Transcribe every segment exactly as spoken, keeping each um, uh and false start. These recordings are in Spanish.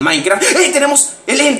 Minecraft. ¡Eh! Tenemos el end.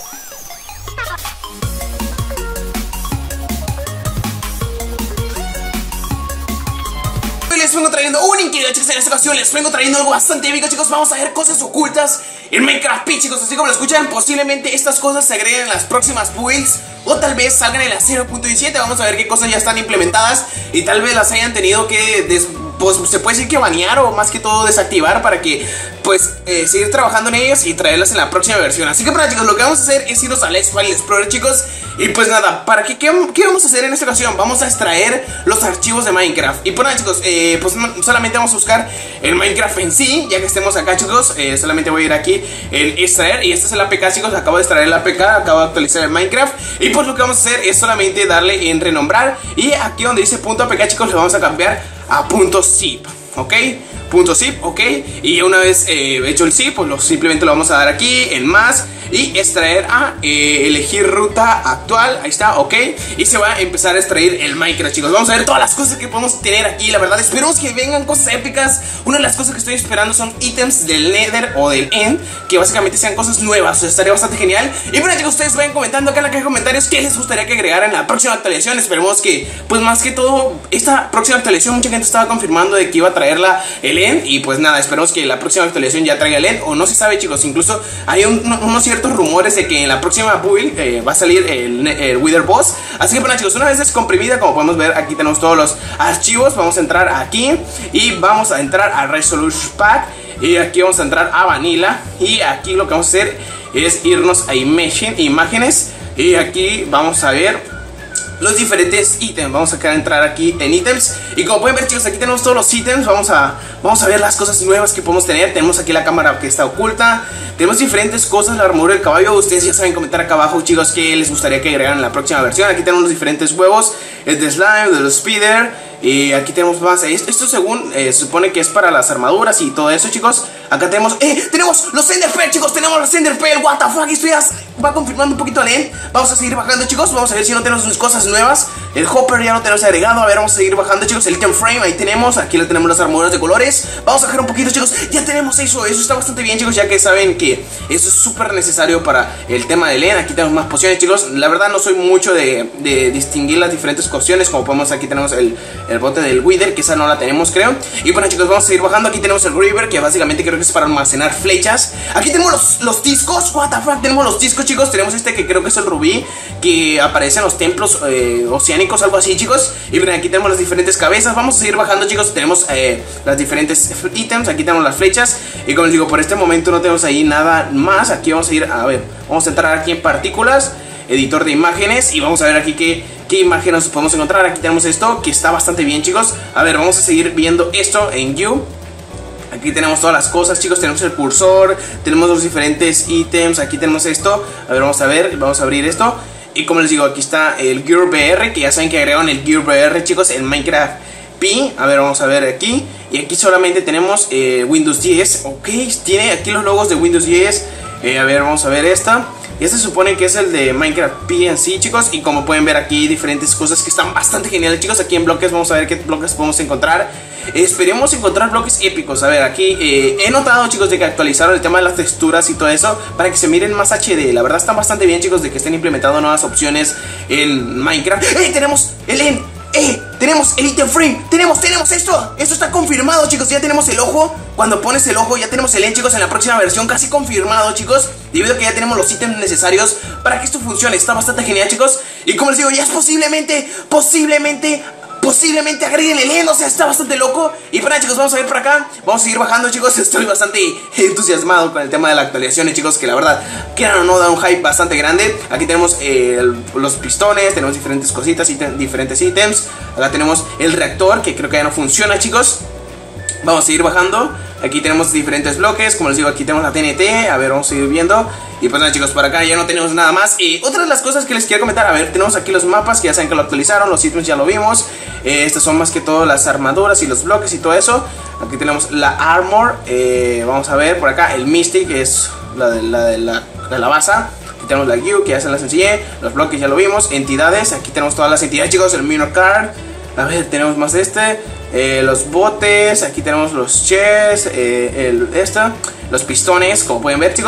Les vengo trayendo un increíble, chicos. En esta ocasión les vengo trayendo algo bastante épico, chicos. Vamos a ver cosas ocultas en Minecraft P, chicos. Así como lo escuchan, posiblemente estas cosas se agreguen en las próximas builds, o tal vez salgan en la cero punto diecisiete. Vamos a ver qué cosas ya están implementadas y tal vez las hayan tenido que des pues se puede decir que banear, o más que todo desactivar, para que pues eh, seguir trabajando en ellas y traerlas en la próxima versión. Así que, para chicos, lo que vamos a hacer es irnos al Let's File Explorer, chicos. Y pues nada, ¿para qué, qué, qué vamos a hacer en esta ocasión? Vamos a extraer los archivos de Minecraft. Y pues nada, chicos, eh, pues solamente vamos a buscar el Minecraft en sí. Ya que estemos acá, chicos, eh, solamente voy a ir aquí en extraer. Y este es el A P K, chicos, acabo de extraer el A P K, acabo de actualizar el Minecraft. Y pues lo que vamos a hacer es solamente darle en renombrar. Y aquí donde dice punto A P K, chicos, le vamos a cambiar a punto zip, ¿ok? Punto zip, ok. Y una vez eh, hecho el zip, pues lo, simplemente lo vamos a dar aquí en más y extraer a eh, elegir ruta actual. Ahí está, ok. Y se va a empezar a extraer el Minecraft, chicos. Vamos a ver todas las cosas que podemos tener aquí. La verdad, esperemos que vengan cosas épicas. Una de las cosas que estoy esperando son ítems del Nether o del End, que básicamente sean cosas nuevas. O sea, estaría bastante genial. Y bueno, chicos, ustedes vayan comentando acá en la caja de comentarios qué les gustaría que agregara en la próxima actualización. Esperemos que, pues más que todo, esta próxima actualización, mucha gente estaba confirmando de que iba a traerla el End. Y pues nada, esperemos que la próxima actualización ya traiga el End. O no se sabe, chicos, incluso hay un, unos ciertos rumores de que en la próxima build eh, va a salir el, el Wither Boss. Así que bueno, chicos, una vez descomprimida, como podemos ver, aquí tenemos todos los archivos. Vamos a entrar aquí y vamos a entrar a Resolution Pack. Y aquí vamos a entrar a Vanilla. Y aquí lo que vamos a hacer es irnos a Imagine, Imágenes. Y aquí vamos a ver los diferentes ítems. Vamos a entrar aquí en ítems. Y como pueden ver, chicos, aquí tenemos todos los ítems. Vamos a, vamos a ver las cosas nuevas que podemos tener. Tenemos aquí la cámara que está oculta. Tenemos diferentes cosas, la armadura del caballo. Ustedes ya saben comentar acá abajo, chicos, qué les gustaría que agregaran en la próxima versión. Aquí tenemos los diferentes huevos, el de slime, de los speeder. Y aquí tenemos más. Esto, esto según eh, se supone que es para las armaduras y todo eso, chicos. Acá tenemos, eh, tenemos los Enderpearl, chicos. Tenemos los Enderpearl, what the fuck. Esto ya va confirmando un poquito al end. Vamos a seguir bajando, chicos. Vamos a ver si no tenemos cosas nuevas. El Hopper ya no tenemos agregado. A ver, vamos a seguir bajando, chicos. El Item Frame, ahí tenemos. Aquí le tenemos las armaduras de colores. Vamos a bajar un poquito, chicos. Ya tenemos eso. Eso está bastante bien, chicos, ya que saben que eso es súper necesario para el tema del end. Aquí tenemos más pociones, chicos. La verdad no soy mucho de, de distinguir las diferentes pociones. Como podemos, aquí tenemos el, el bote del Wither, que esa no la tenemos, creo. Y bueno, chicos, vamos a seguir bajando. Aquí tenemos el River, que básicamente creo que es para almacenar flechas. Aquí tenemos los, los discos. What the fuck, tenemos los discos, chicos. Tenemos este que creo que es el rubí, que aparece en los templos eh, oceánicos, algo así, chicos. Y bueno, aquí tenemos las diferentes cabezas. Vamos a seguir bajando, chicos. Tenemos eh, las diferentes ítems. Aquí tenemos las flechas. Y como les digo, por este momento no tenemos ahí nada más. Aquí vamos a ir, a ver, vamos a entrar aquí en partículas, editor de imágenes, y vamos a ver aquí qué, qué imágenes podemos encontrar. Aquí tenemos esto, que está bastante bien, chicos. A ver, vamos a seguir viendo esto en You. Aquí tenemos todas las cosas, chicos. Tenemos el cursor, tenemos los diferentes ítems. Aquí tenemos esto. A ver, vamos a ver, vamos a abrir esto. Y como les digo, aquí está el Gear V R, que ya saben que agregaron el Gear V R, chicos, en Minecraft P. A ver, vamos a ver aquí. Y aquí solamente tenemos eh, Windows diez. Ok, tiene aquí los logos de Windows diez. eh, A ver, vamos a ver esta. Y este se supone que es el de Minecraft P en sí, chicos. Y como pueden ver aquí, diferentes cosas que están bastante geniales, chicos. Aquí en bloques, vamos a ver qué bloques podemos encontrar. eh, Esperemos encontrar bloques épicos. A ver, aquí eh, he notado, chicos, de que actualizaron el tema de las texturas y todo eso para que se miren más H D. La verdad están bastante bien, chicos, de que estén implementando nuevas opciones en Minecraft. ¡Eh! Tenemos el End. ¡Eh! Tenemos el Item Frame. Tenemos, tenemos esto. Esto está confirmado, chicos. Ya tenemos el ojo. Cuando pones el ojo, ya tenemos el End, chicos, en la próxima versión. Casi confirmado, chicos. Debido a que ya tenemos los ítems necesarios para que esto funcione. Está bastante genial, chicos. Y como les digo, ya es posiblemente, posiblemente... Posiblemente agreguen el End, o sea, está bastante loco. Y bueno, chicos, vamos a ver por acá. Vamos a seguir bajando, chicos. Estoy bastante entusiasmado con el tema de las actualizaciones, chicos, que la verdad, quieran o no, da un hype bastante grande. Aquí tenemos eh, el, los pistones. Tenemos diferentes cositas, ítem, diferentes ítems. Acá tenemos el reactor, que creo que ya no funciona, chicos. Vamos a seguir bajando. Aquí tenemos diferentes bloques. Como les digo, aquí tenemos la T N T. A ver, vamos a seguir viendo. Y pues nada, chicos, por acá ya no tenemos nada más. Y otra de las cosas que les quiero comentar, a ver, tenemos aquí los mapas, que ya saben que lo actualizaron. Los ítems ya lo vimos. eh, Estas son más que todo las armaduras y los bloques y todo eso. Aquí tenemos la Armor. eh, Vamos a ver por acá el Mystic, que es la de la, de la, de la base. Aquí tenemos la Gear, que ya se las enseñé. Los bloques ya lo vimos. Entidades, aquí tenemos todas las entidades, chicos. El Minor Card. A ver, tenemos más de este. Eh, los botes, aquí tenemos los chests, eh, el, esta, los pistones, como pueden ver, chicos.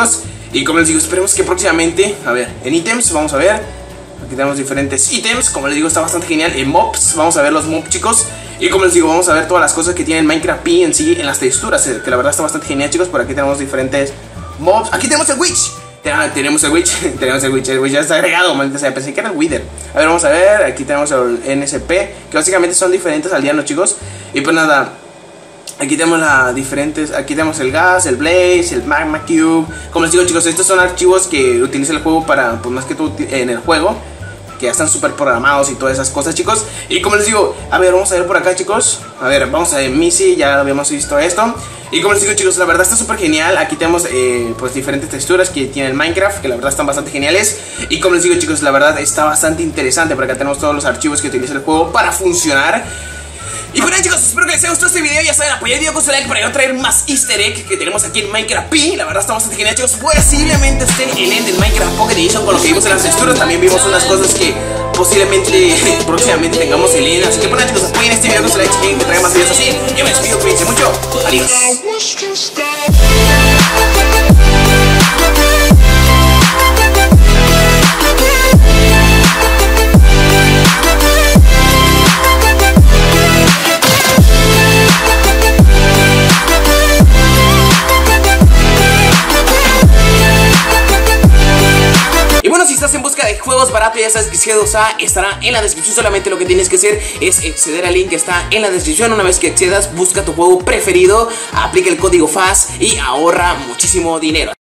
Y como les digo, esperemos que próximamente, a ver, en ítems, vamos a ver, aquí tenemos diferentes ítems, como les digo, está bastante genial. En mobs, vamos a ver los mobs, chicos. Y como les digo, vamos a ver todas las cosas que tiene Minecraft P en sí, en las texturas, que la verdad está bastante genial, chicos. Por aquí tenemos diferentes mobs. Aquí tenemos el Witch. Tenemos el Witch, tenemos el Witch, el Witch ya está agregado, maldita sea, pensé que era el Wither. A ver, vamos a ver, aquí tenemos el N S P, que básicamente son diferentes aldeanos, chicos. Y pues nada, aquí tenemos las diferentes, aquí tenemos el gas, el blaze, el magma cube. Como les digo, chicos, estos son archivos que utiliza el juego para, pues más que todo en el juego, que ya están súper programados y todas esas cosas, chicos. Y como les digo, a ver, vamos a ver por acá, chicos. A ver, vamos a ver Missy, ya habíamos visto esto. Y como les digo, chicos, la verdad está súper genial. Aquí tenemos eh, pues diferentes texturas que tiene el Minecraft, que la verdad están bastante geniales. Y como les digo, chicos, la verdad está bastante interesante. Por acá tenemos todos los archivos que utiliza el juego para funcionar. Y bueno, chicos, espero que les haya gustado este video. Ya saben, apoyar el video con su like para yo traer más easter egg que tenemos aquí en Minecraft P. La verdad está bastante genial, chicos. Posiblemente esté el end del Minecraft Pocket Edition con lo que vimos en las texturas. También vimos unas cosas que posiblemente próximamente tengamos el end. Así que bueno, chicos, apoyen este video con su like si quieren que traiga más videos así. Yo me despido, cuídense mucho. Adiós. Si estás en busca de juegos baratos, ya sabes que G dos A estará en la descripción. Solamente lo que tienes que hacer es acceder al link que está en la descripción. Una vez que accedas, busca tu juego preferido, aplica el código F A S y ahorra muchísimo dinero.